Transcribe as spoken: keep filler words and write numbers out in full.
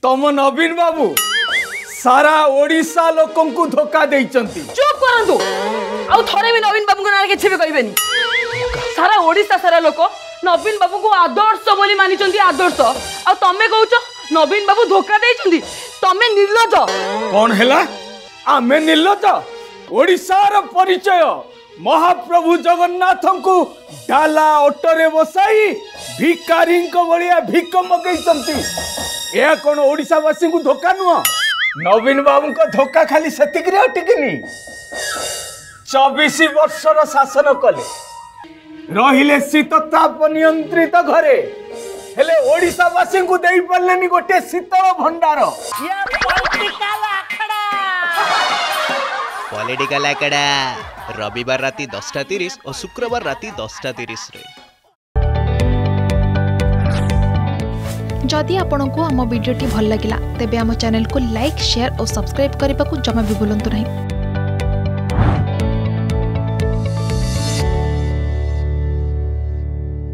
तम नवीन बाबू सारा ओडिशा लोकन को धोखा देइचंती। चुप करंतु आउ थरे भी नवीन बाबू को ना किछि भी कहबेनी। सारा ओडिशा सारा लोक नवीन बाबू को आदर्श बोली मानिचंती आदर्श आ तमे कहउछ नवीन बाबू धोखा देइचंती। तमे निर्लज कौन हैला आमे निर्लज ओडिशार परिचय महाप्रभु जगन्नाथ को डाला ऑटोरे बसाई भिकारी भलिया भिक मगैचंती। या कौन ओडिशावासी को धोखा नुह नवीन बाबू को धोखा खाली सेतिक रे अटिकनी चौबीस वर्षर शासन कले रहिले शीतताप नियंत्रित घरे हेले ओडिशावासी को देई पड़लेनी गोटे शीतल भंडार। ये पॉलिटिकल आखड़ा पॉलिटिकल आखड़ा रविवार राति दसटा तीस और शुक्रवार राति दसटा तीस रे। जदि आपंक आम भिडी भल लगा तेब आम चैनल को लाइक शेयर और सब्सक्राइब करने को जमा भी भूलु नहीं।